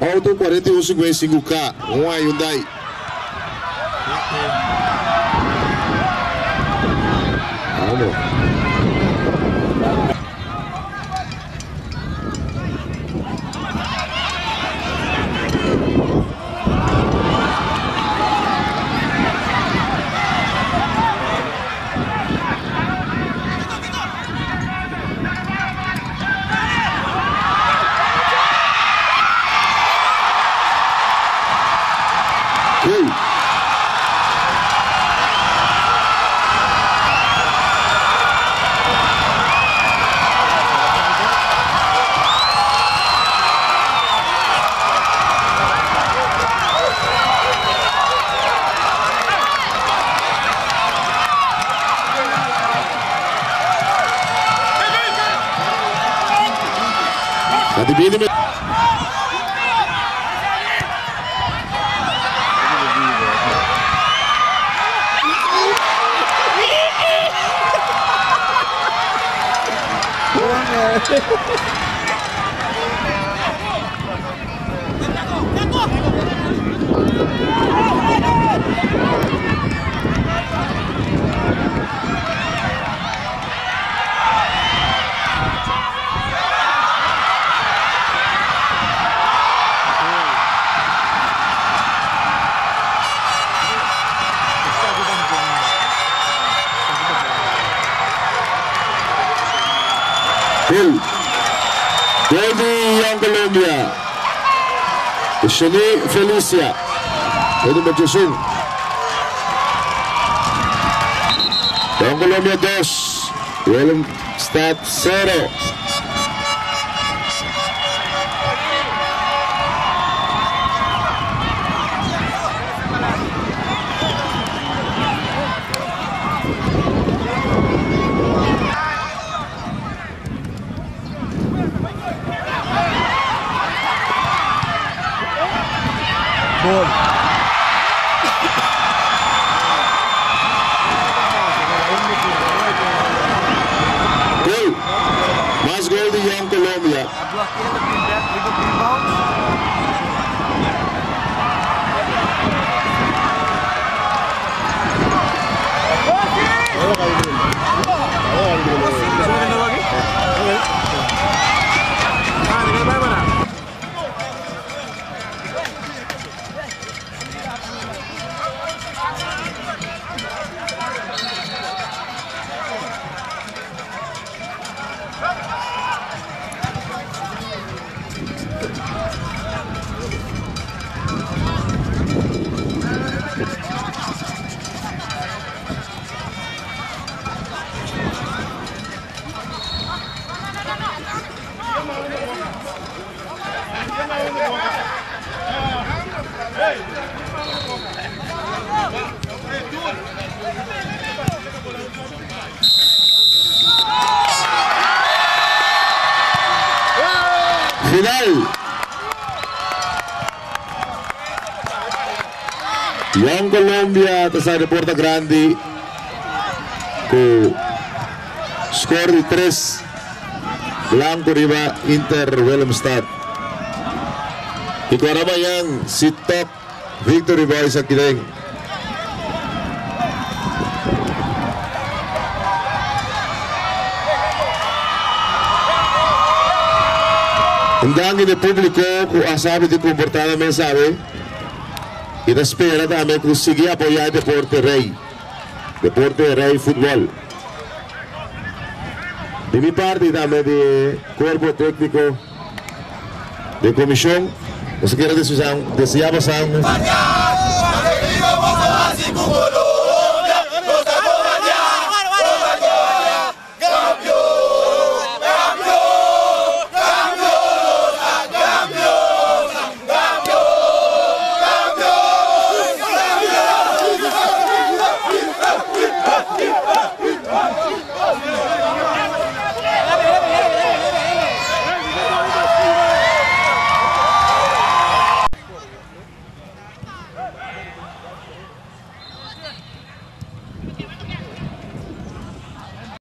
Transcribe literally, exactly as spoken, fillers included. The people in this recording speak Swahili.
Auto quarenta e um cinquenta e cinco K, uma Hyundai. Vamos. Adibini me. Bill, Devi Young Colombia, Shani Felicia, Eddie Majesung, Young Colombia dos, Willem Stad zero. Gol. Gol. Mais gol de Young Colombia. Final. Young Colombia sa Porta Grande con score di tre Blanco riba Inter Willemstad. Ikarama yang si top victory boy sa Kideng. Hanggang ini público kung asabi di comportada mensabe e da espera também que conseguir apoiar Deporte Rei Deporte Rei Futebol. De mi parte também de cuerpo técnico de comisión, nos quiero desear, deseamos a